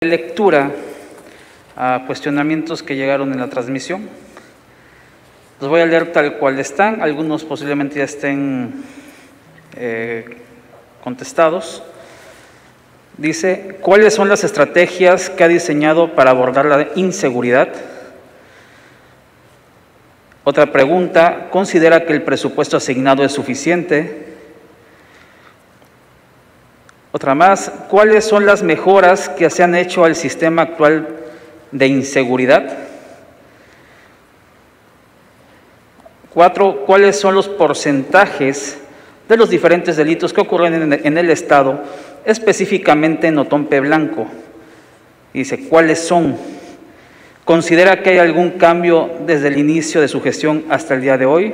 lectura a cuestionamientos que llegaron en la transmisión. Los voy a leer tal cual están, algunos posiblemente ya estén contestados. Dice, ¿cuáles son las estrategias que ha diseñado para abordar la inseguridad? Otra pregunta, ¿considera que el presupuesto asignado es suficiente? Otra más, ¿cuáles son las mejoras que se han hecho al sistema actual de inseguridad? 4, ¿cuáles son los porcentajes de los diferentes delitos que ocurren en el Estado, específicamente en Otompe Blanco? Dice, ¿cuáles son? ¿Considera que hay algún cambio desde el inicio de su gestión hasta el día de hoy?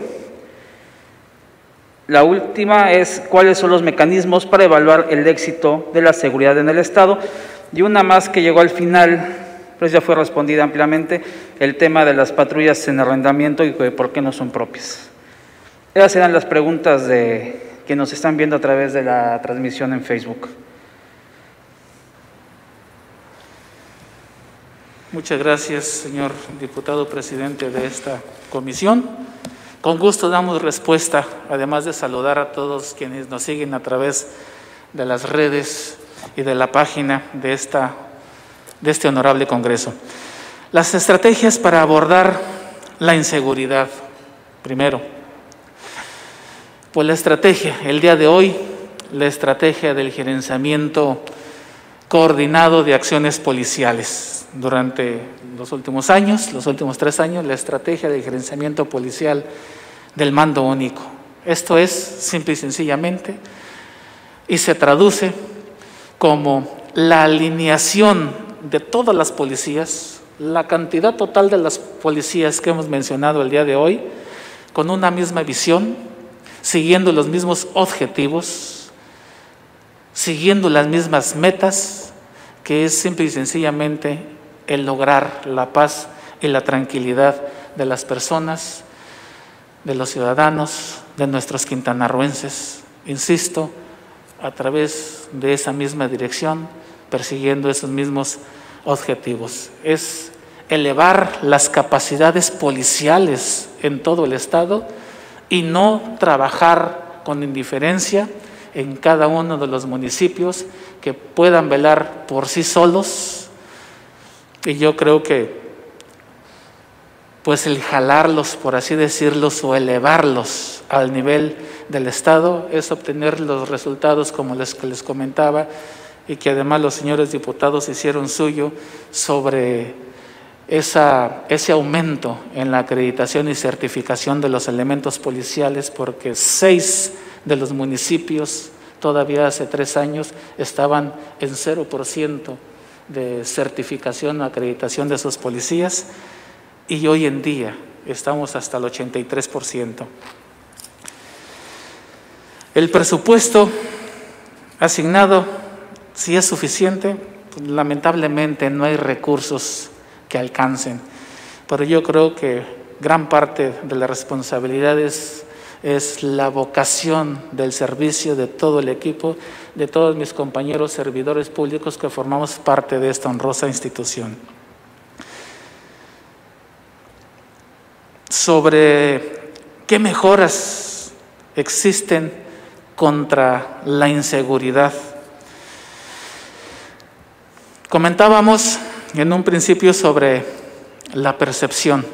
La última es, ¿cuáles son los mecanismos para evaluar el éxito de la seguridad en el Estado? Y una más que llegó al final, pues ya fue respondida ampliamente, el tema de las patrullas en arrendamiento y por qué no son propias. Esas eran las preguntas de que nos están viendo a través de la transmisión en Facebook. Muchas gracias, señor diputado presidente de esta comisión. Con gusto damos respuesta, además de saludar a todos quienes nos siguen a través de las redes y de la página de este honorable Congreso. Las estrategias para abordar la inseguridad. Primero, pues la estrategia, el día de hoy, la estrategia del gerenciamiento coordinado de acciones policiales. Durante los últimos años, los últimos 3 años, la estrategia de gerenciamiento policial del mando único. Esto es, simple y sencillamente, y se traduce como la alineación de todas las policías, la cantidad total de las policías que hemos mencionado el día de hoy, con una misma visión, siguiendo los mismos objetivos, siguiendo las mismas metas, que es simple y sencillamente el lograr la paz y la tranquilidad de las personas, de los ciudadanos, de nuestros quintanarroenses, insisto, a través de esa misma dirección, persiguiendo esos mismos objetivos. Es elevar las capacidades policiales en todo el Estado y no trabajar con indiferencia en cada uno de los municipios que puedan velar por sí solos. Y yo creo que pues el jalarlos, por así decirlos, o elevarlos al nivel del Estado es obtener los resultados como que les comentaba y que además los señores diputados hicieron suyo sobre ese aumento en la acreditación y certificación de los elementos policiales, porque 6 de los municipios todavía hace 3 años estaban en 0% de certificación o acreditación de sus policías y hoy en día estamos hasta el 83%. El presupuesto asignado, si es suficiente, pues, lamentablemente no hay recursos que alcancen, pero yo creo que gran parte de la responsabilidad es la vocación del servicio de todo el equipo, de todos mis compañeros servidores públicos que formamos parte de esta honrosa institución. Sobre qué mejoras existen contra la inseguridad. Comentábamos en un principio sobre la percepción.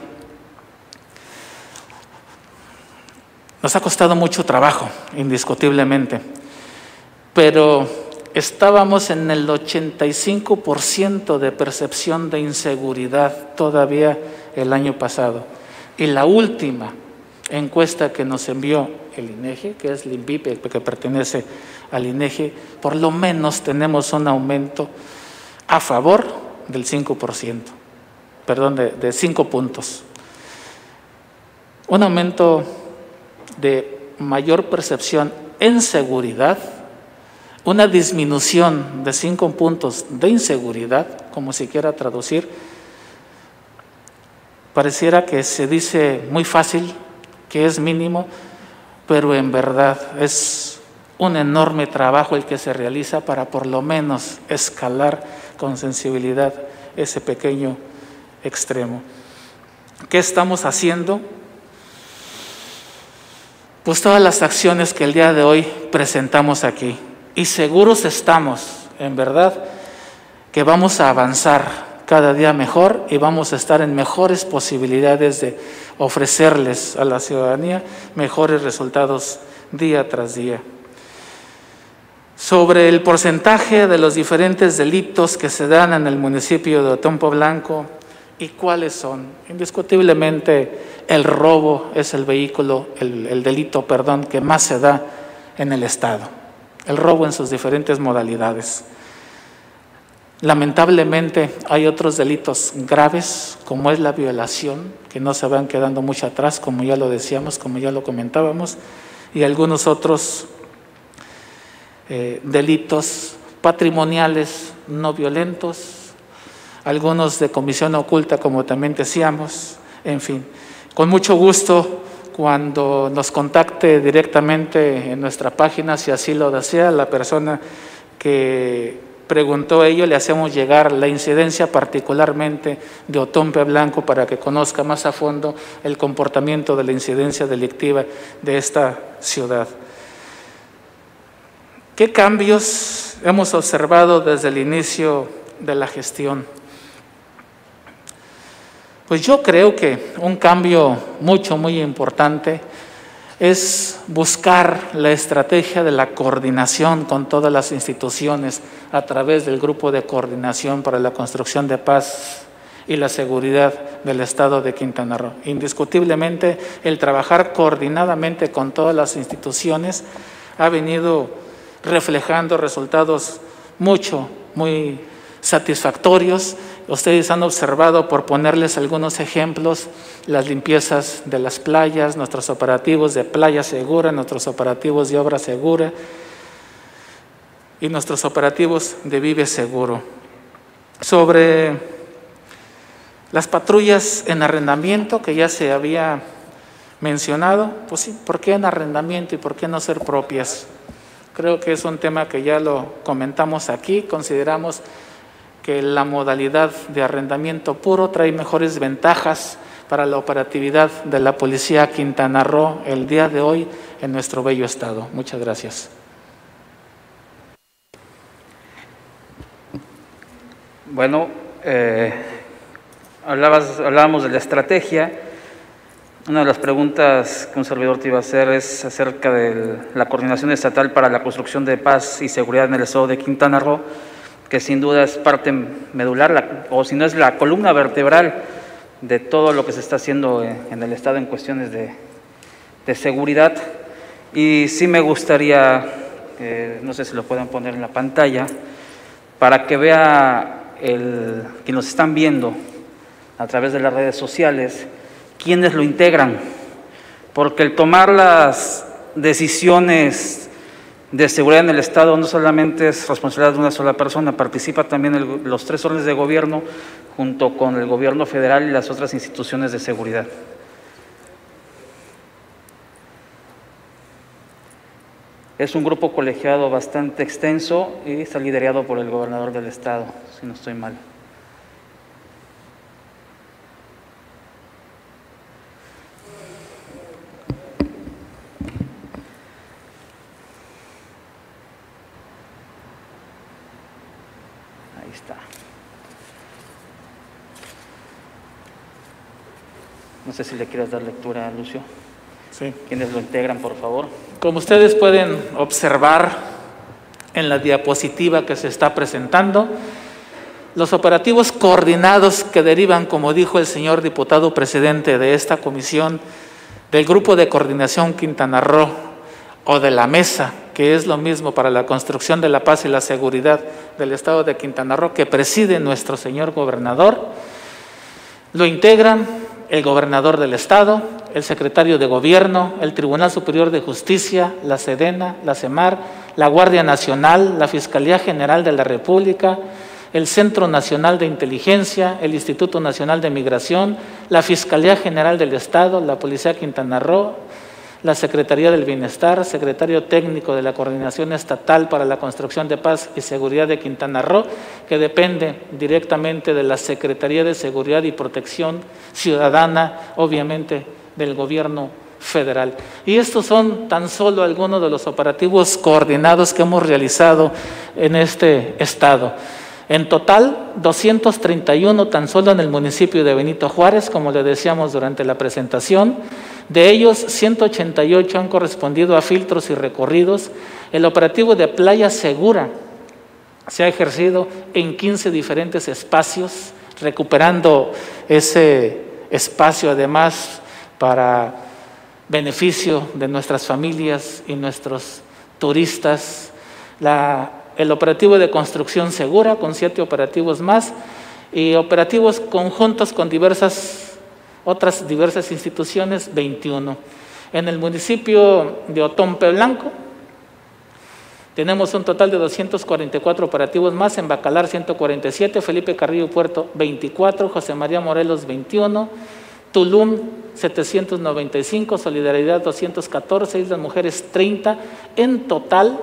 Nos ha costado mucho trabajo, indiscutiblemente, pero estábamos en el 85% de percepción de inseguridad todavía el año pasado. Y la última encuesta que nos envió el INEGI, que es el INVIPE, que pertenece al INEGI, por lo menos tenemos un aumento a favor del 5%, perdón, de 5 puntos. Un aumento de mayor percepción en seguridad, una disminución de 5 puntos de inseguridad, como se quiera traducir. Pareciera que se dice muy fácil, que es mínimo, pero en verdad es un enorme trabajo el que se realiza para por lo menos escalar con sensibilidad ese pequeño extremo. ¿Qué estamos haciendo? Pues todas las acciones que el día de hoy presentamos aquí. Y seguros estamos, en verdad, que vamos a avanzar cada día mejor y vamos a estar en mejores posibilidades de ofrecerles a la ciudadanía mejores resultados día tras día. Sobre el porcentaje de los diferentes delitos que se dan en el municipio de Otompo Blanco y cuáles son, indiscutiblemente el robo es el delito que más se da en el Estado, el robo en sus diferentes modalidades. Lamentablemente hay otros delitos graves, como es la violación, que no se van quedando mucho atrás, como ya lo decíamos, como ya lo comentábamos, y algunos otros delitos patrimoniales no violentos, algunos de comisión oculta, como también decíamos, en fin. Con mucho gusto, cuando nos contacte directamente en nuestra página, si así lo desea, la persona que preguntó ello, le hacemos llegar la incidencia particularmente de Otompe Blanco para que conozca más a fondo el comportamiento de la incidencia delictiva de esta ciudad. ¿Qué cambios hemos observado desde el inicio de la gestión? Pues yo creo que un cambio muy importante es buscar la estrategia de la coordinación con todas las instituciones a través del Grupo de Coordinación para la Construcción de Paz y la Seguridad del Estado de Quintana Roo. Indiscutiblemente, el trabajar coordinadamente con todas las instituciones ha venido reflejando resultados muy satisfactorios. Ustedes han observado, por ponerles algunos ejemplos, las limpiezas de las playas, nuestros operativos de playa segura, nuestros operativos de obra segura y nuestros operativos de vive seguro. Sobre las patrullas en arrendamiento, que ya se había mencionado, pues sí, ¿por qué en arrendamiento y por qué no ser propias? Creo que es un tema que ya lo comentamos aquí. Consideramos que la modalidad de arrendamiento puro trae mejores ventajas para la operatividad de la Policía Quintana Roo el día de hoy en nuestro bello estado. Muchas gracias. Bueno, hablábamos de la estrategia. Una de las preguntas que un servidor te iba a hacer es acerca de la coordinación estatal para la construcción de paz y seguridad en el estado de Quintana Roo, que sin duda es parte medular, o si no es la columna vertebral de todo lo que se está haciendo en el estado en cuestiones de seguridad. Y sí me gustaría, no sé si lo pueden poner en la pantalla, para que vea quien nos están viendo a través de las redes sociales, quiénes lo integran, porque el tomar las decisiones de seguridad en el Estado no solamente es responsabilidad de una sola persona, participa también los 3 órdenes de gobierno junto con el gobierno federal y las otras instituciones de seguridad. Es un grupo colegiado bastante extenso y está liderado por el gobernador del estado, si no estoy mal. Ahí está. No sé si le quieres dar lectura, Lucio. Sí. ¿Quiénes lo integran, por favor? Como ustedes pueden observar en la diapositiva que se está presentando, los operativos coordinados que derivan, como dijo el señor diputado presidente de esta comisión, del Grupo de Coordinación Quintana Roo o de la Mesa, que es lo mismo para la construcción de la paz y la seguridad del estado de Quintana Roo, que preside nuestro señor gobernador, lo integran el gobernador del estado, el secretario de gobierno, el Tribunal Superior de Justicia, la SEDENA, la CEMAR, la Guardia Nacional, la Fiscalía General de la República, el Centro Nacional de Inteligencia, el Instituto Nacional de Migración, la Fiscalía General del Estado, la Policía Quintana Roo, la Secretaría del Bienestar, secretario técnico de la Coordinación Estatal para la Construcción de Paz y Seguridad de Quintana Roo, que depende directamente de la Secretaría de Seguridad y Protección Ciudadana, obviamente del Gobierno federal. Y estos son tan solo algunos de los operativos coordinados que hemos realizado en este estado. En total, 231 tan solo en el municipio de Benito Juárez, como le decíamos durante la presentación. De ellos, 188 han correspondido a filtros y recorridos. El operativo de Playa Segura se ha ejercido en 15 diferentes espacios, recuperando ese espacio además para beneficio de nuestras familias y nuestros turistas. El operativo de construcción segura con 7 operativos más y operativos conjuntos con otras diversas instituciones, 21. En el municipio de Otompe Blanco tenemos un total de 244 operativos más, en Bacalar 147, Felipe Carrillo Puerto 24, José María Morelos 21, Tulum 795, Solidaridad 214, Islas Mujeres 30, en total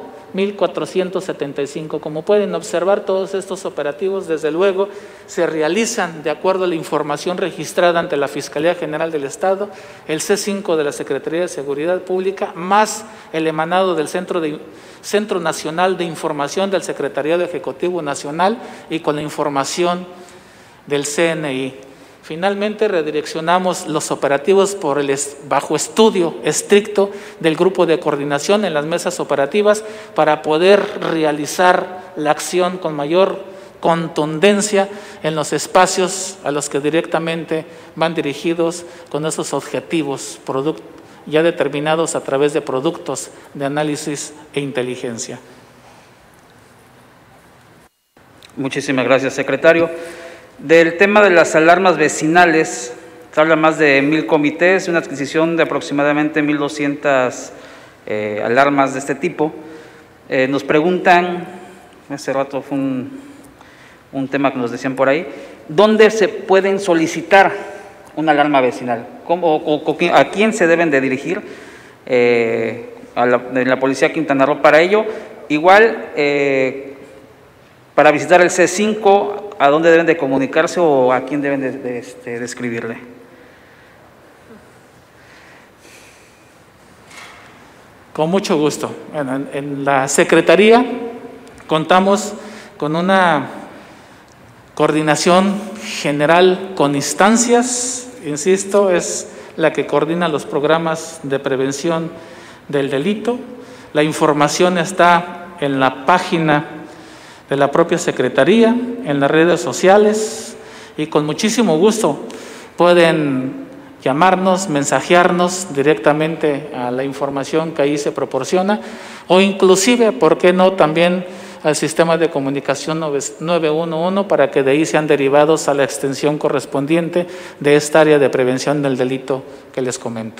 1,475. Como pueden observar, todos estos operativos, desde luego, se realizan de acuerdo a la información registrada ante la Fiscalía General del Estado, el C5 de la Secretaría de Seguridad Pública, más el emanado del Centro Nacional de Información del Secretariado Ejecutivo Nacional y con la información del CNI. Finalmente, redireccionamos los operativos bajo estudio estricto del grupo de coordinación en las mesas operativas para poder realizar la acción con mayor contundencia en los espacios a los que directamente van dirigidos con esos objetivos ya determinados a través de productos de análisis e inteligencia. Muchísimas gracias, secretario. Del tema de las alarmas vecinales, se habla más de 1,000 comités, una adquisición de aproximadamente 1,200 alarmas de este tipo. Nos preguntan, hace rato fue un tema que nos decían por ahí, ¿dónde se pueden solicitar una alarma vecinal? ¿A quién se deben de dirigir? De la Policía Quintana Roo para ello. Igual, para visitar el C5, ¿a dónde deben de comunicarse o a quién deben de escribirle? Con mucho gusto. En la Secretaría contamos con una coordinación general con instancias, insisto, es la que coordina los programas de prevención del delito. La información está en la página de la propia Secretaría, en las redes sociales, y con muchísimo gusto pueden llamarnos, mensajearnos directamente a la información que ahí se proporciona, o inclusive, ¿por qué no?, también al sistema de comunicación 911 para que de ahí sean derivados a la extensión correspondiente de esta área de prevención del delito que les comento.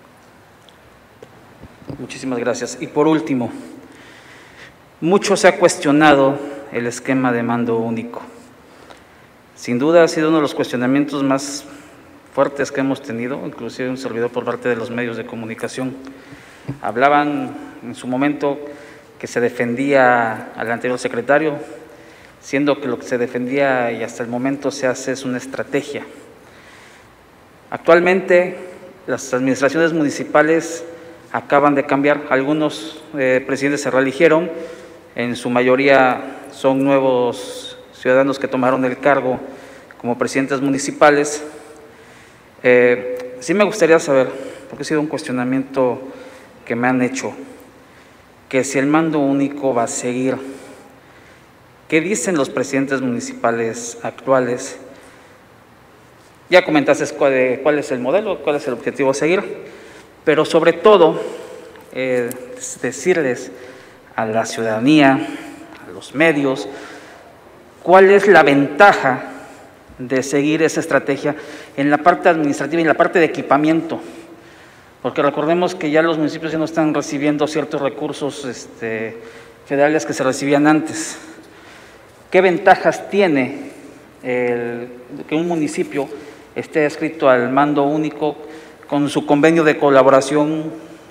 Muchísimas gracias. Y por último, mucho se ha cuestionado el esquema de mando único. Sin duda ha sido uno de los cuestionamientos más fuertes que hemos tenido, inclusive un servidor por parte de los medios de comunicación. Hablaban en su momento que se defendía al anterior secretario, siendo que lo que se defendía y hasta el momento se hace es una estrategia. Actualmente las administraciones municipales acaban de cambiar, algunos presidentes se reeligieron, en su mayoría son nuevos ciudadanos que tomaron el cargo como presidentes municipales. Sí me gustaría saber, porque ha sido un cuestionamiento que me han hecho, que si el mando único va a seguir, ¿qué dicen los presidentes municipales actuales? Ya comentaste cuál es el modelo, cuál es el objetivo a seguir, pero sobre todo decirles a la ciudadanía, a los medios, cuál es la ventaja de seguir esa estrategia en la parte administrativa y en la parte de equipamiento, porque recordemos que ya los municipios ya no están recibiendo ciertos recursos federales que se recibían antes. ¿Qué ventajas tiene que un municipio esté adscrito al mando único con su convenio de colaboración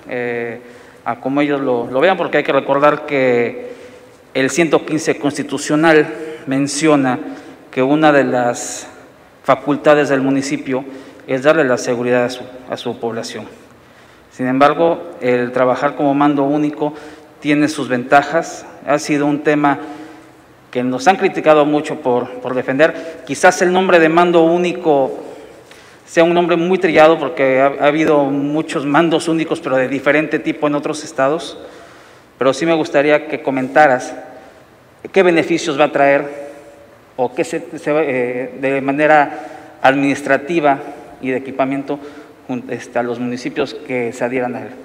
a como ellos lo vean, porque hay que recordar que el 115 constitucional menciona que una de las facultades del municipio es darle la seguridad a su población. Sin embargo, el trabajar como mando único tiene sus ventajas. Ha sido un tema que nos han criticado mucho por defender. Quizás el nombre de mando único sea un nombre muy trillado, porque ha habido muchos mandos únicos, pero de diferente tipo en otros estados. Pero sí me gustaría que comentaras qué beneficios va a traer o qué de manera administrativa y de equipamiento a los municipios que se adhieran a él.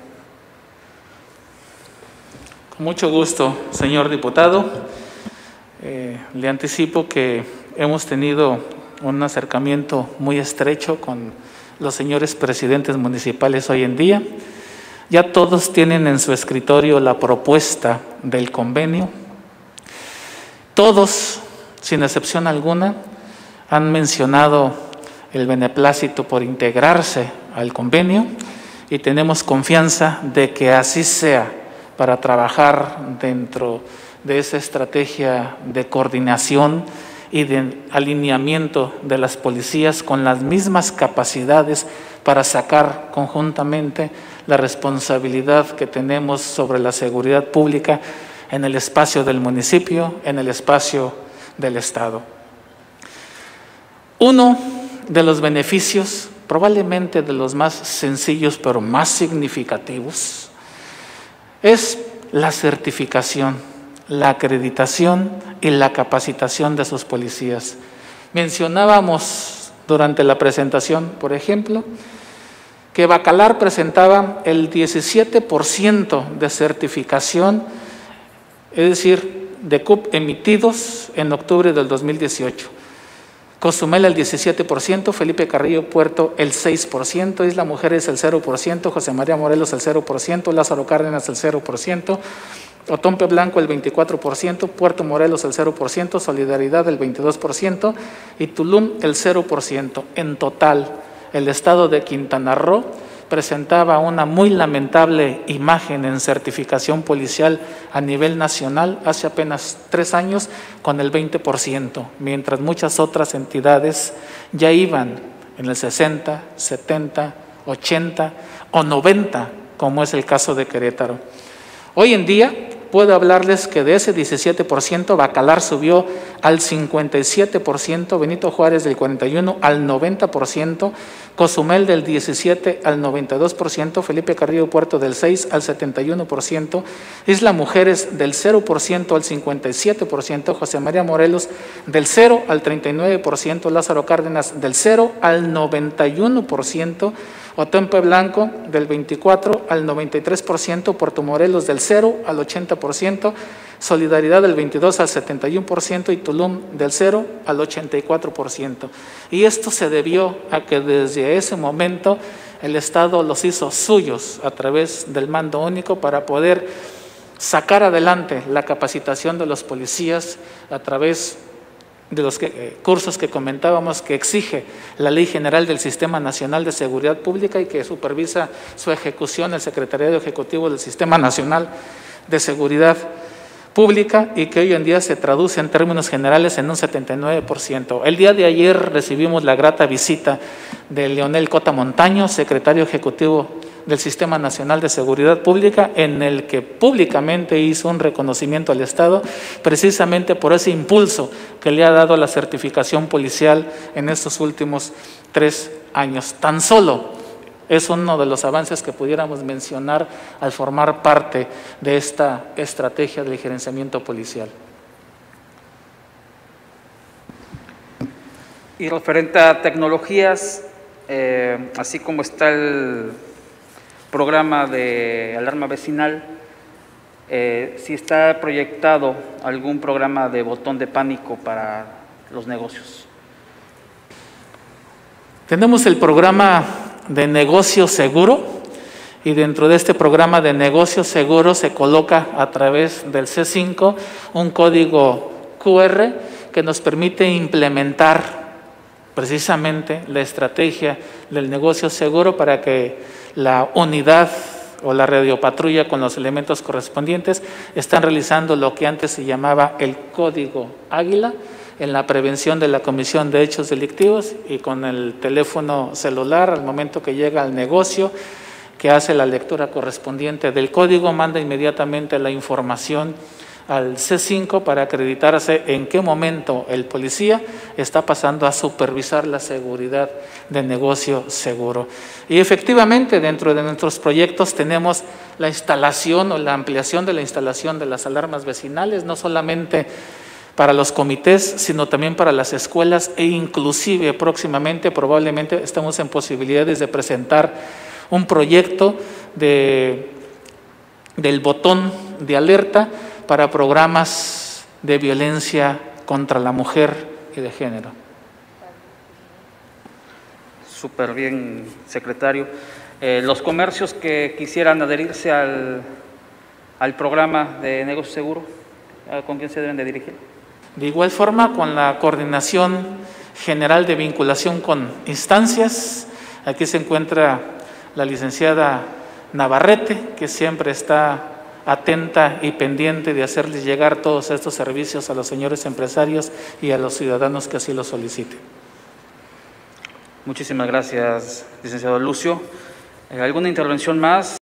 Con mucho gusto, señor diputado. Le anticipo que hemos tenido un acercamiento muy estrecho con los señores presidentes municipales hoy en día. Ya todos tienen en su escritorio la propuesta del convenio. Todos, sin excepción alguna, han mencionado el beneplácito por integrarse al convenio y tenemos confianza de que así sea, para trabajar dentro de esa estrategia de coordinación y de alineamiento de las policías con las mismas capacidades para sacar conjuntamente la responsabilidad que tenemos sobre la seguridad pública en el espacio del municipio, en el espacio del Estado. Uno de los beneficios, probablemente de los más sencillos pero más significativos, es la certificación, la acreditación y la capacitación de sus policías. Mencionábamos durante la presentación, por ejemplo, que Bacalar presentaba el 17% de certificación, es decir, de CUP emitidos en octubre del 2018. Cozumel el 17%, Felipe Carrillo Puerto el 6%, Isla Mujeres el 0%, José María Morelos el 0%, Lázaro Cárdenas el 0%, Otompe Blanco el 24%, Puerto Morelos el 0%, Solidaridad el 22% y Tulum el 0%. En total, el estado de Quintana Roo presentaba una muy lamentable imagen en certificación policial a nivel nacional hace apenas 3 años con el 20%, mientras muchas otras entidades ya iban en el 60, 70, 80 o 90, como es el caso de Querétaro. Hoy en día puedo hablarles que de ese 17%, Bacalar subió al 57%, Benito Juárez del 41% al 90%, Cozumel del 17% al 92%, Felipe Carrillo Puerto del 6% al 71%, Isla Mujeres del 0% al 57%, José María Morelos del 0% al 39%, Lázaro Cárdenas del 0% al 91%, Otompe Blanco del 24% al 93%, Puerto Morelos del 0% al 80%, Solidaridad del 22% al 71% y Tulum del 0% al 84%. Y esto se debió a que desde ese momento el Estado los hizo suyos a través del mando único para poder sacar adelante la capacitación de los policías a través de los cursos que comentábamos que exige la Ley General del Sistema Nacional de Seguridad Pública y que supervisa su ejecución el Secretariado Ejecutivo del Sistema Nacional de Seguridad Pública y que hoy en día se traduce en términos generales en un 79%. El día de ayer recibimos la grata visita de Leonel Cota Montaño, secretario ejecutivo del Sistema Nacional de Seguridad Pública, en el que públicamente hizo un reconocimiento al Estado precisamente por ese impulso que le ha dado la certificación policial en estos últimos 3 años. Tan solo es uno de los avances que pudiéramos mencionar al formar parte de esta estrategia de gerenciamiento policial. Y referente a tecnologías, así como está el programa de alarma vecinal, si está proyectado algún programa de botón de pánico para los negocios. Tenemos el programa de negocio seguro y dentro de este programa de negocio seguro se coloca a través del C5 un código QR que nos permite implementar precisamente la estrategia del negocio seguro para que la unidad o la radiopatrulla con los elementos correspondientes están realizando lo que antes se llamaba el Código Águila en la prevención de la comisión de hechos delictivos, y con el teléfono celular, al momento que llega al negocio, que hace la lectura correspondiente del código, manda inmediatamente la información al C5 para acreditarse en qué momento el policía está pasando a supervisar la seguridad del negocio seguro. Y efectivamente, dentro de nuestros proyectos tenemos la instalación o la ampliación de la instalación de las alarmas vecinales, no solamente para los comités, sino también para las escuelas, e inclusive próximamente, probablemente, estamos en posibilidades de presentar un proyecto del botón de alerta para programas de violencia contra la mujer y de género. Súper bien, secretario. Los comercios que quisieran adherirse al programa de negocio seguro, ¿con quién se deben de dirigir? De igual forma, con la Coordinación General de Vinculación con Instancias, aquí se encuentra la licenciada Navarrete, que siempre está atenta y pendiente de hacerles llegar todos estos servicios a los señores empresarios y a los ciudadanos que así lo soliciten. Muchísimas gracias, licenciado Lucio. ¿Alguna intervención más?